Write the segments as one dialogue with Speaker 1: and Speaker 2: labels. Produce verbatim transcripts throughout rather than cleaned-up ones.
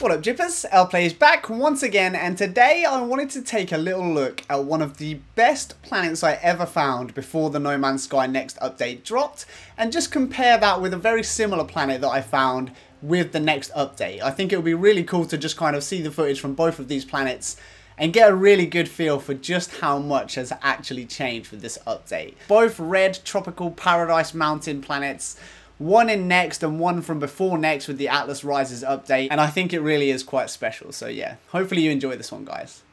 Speaker 1: What up, Jippers? L-Play is back once again, and today I wanted to take a little look at one of the best planets I ever found before the No Man's Sky Next update dropped, and just compare that with a very similar planet that I found with the next update. I think it would be really cool to just kind of see the footage from both of these planets and get a really good feel for just how much has actually changed with this update. Both red tropical paradise mountain planets, one in Next and one from before Next with the Atlas Rises update, and I think it really is quite special. So yeah, hopefully you enjoy this one, guys.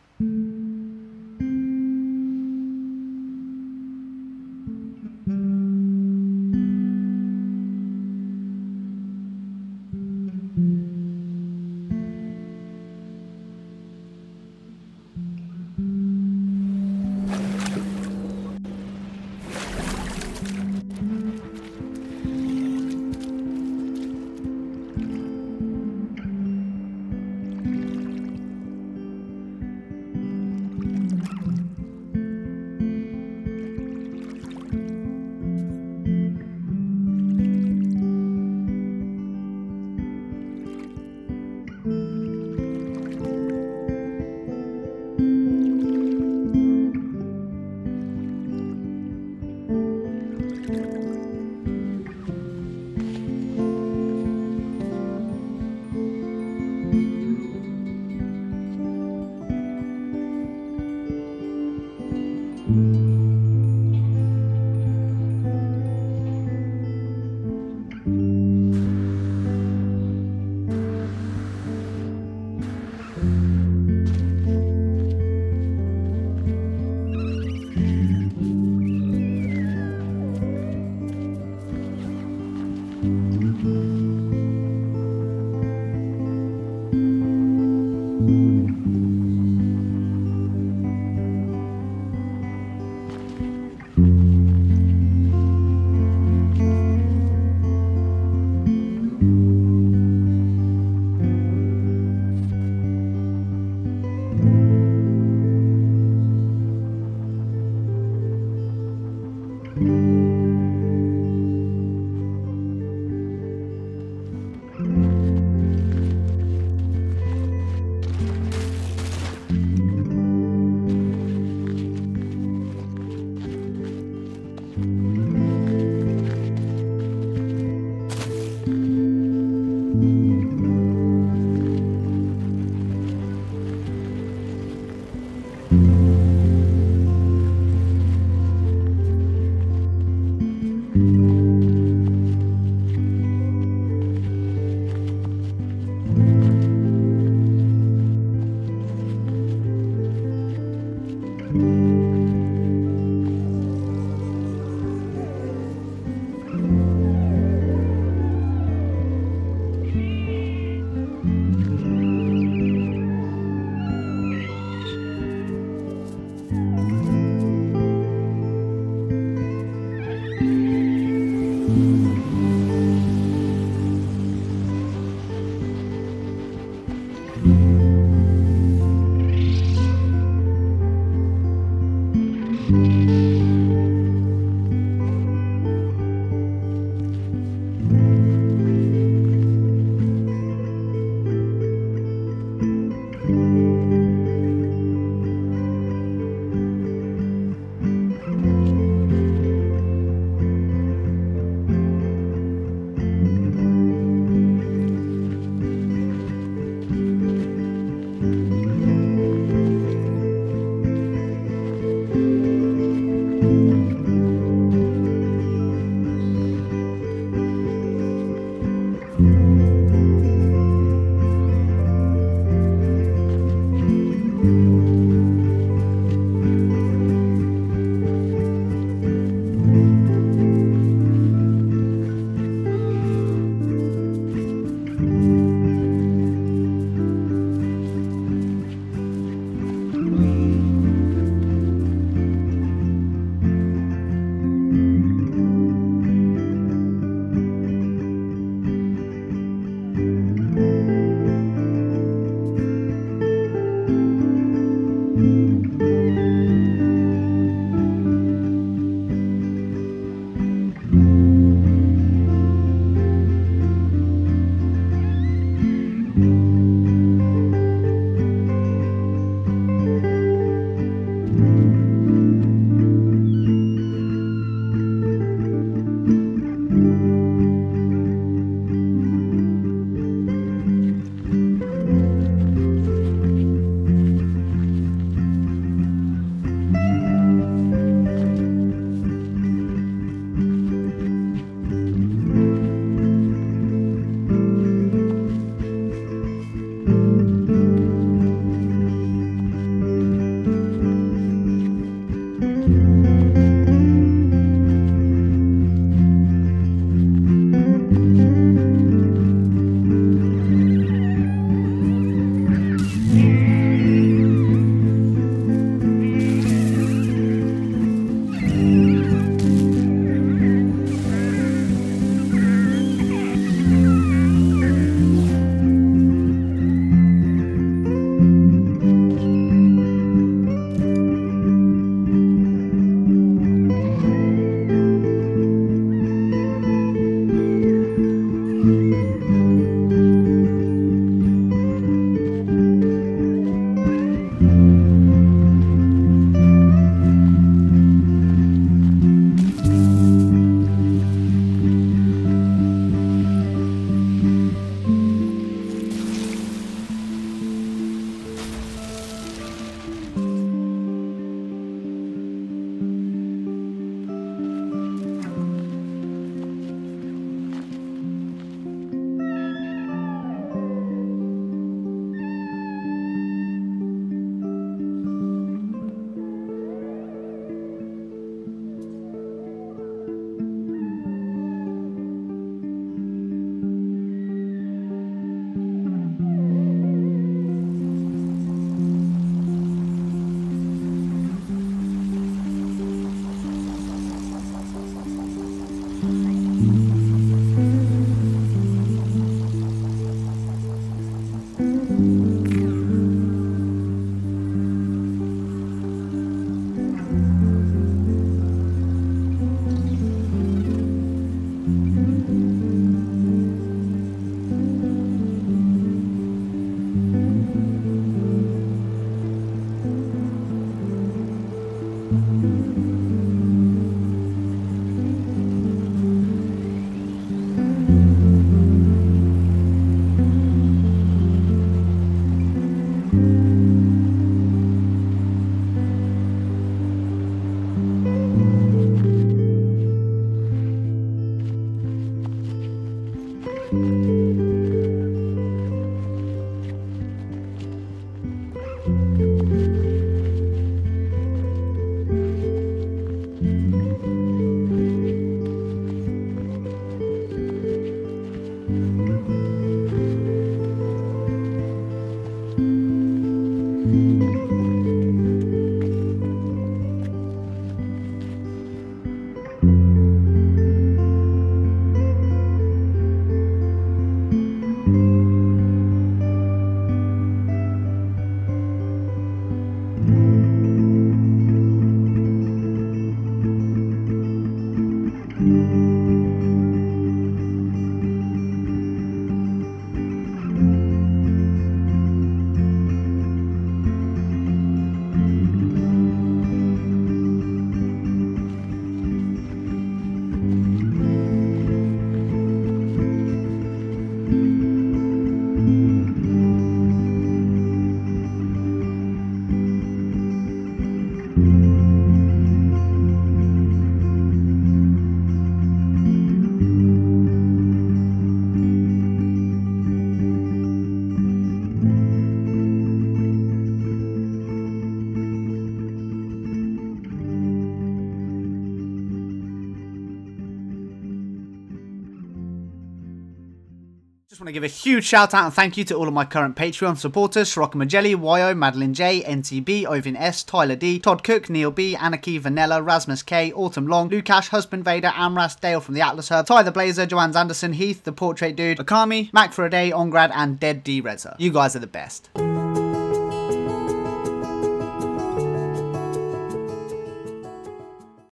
Speaker 1: Just want to give a huge shout out and thank you to all of my current Patreon supporters: Sirocco Magelli, Yo, Madeline J, N T B, Ovin S, Tyler D, Todd Cook, Neil B, Anarchy, Vanilla, Rasmus K, Autumn Long, Lukash, Husband Vader, Amras, Dale from the Atlas Hub, Ty the Blazer, Joanne Anderson, Heath, The Portrait Dude, Akami, Mac for a Day, Ongrad, and Dead D Reza. You guys are the best.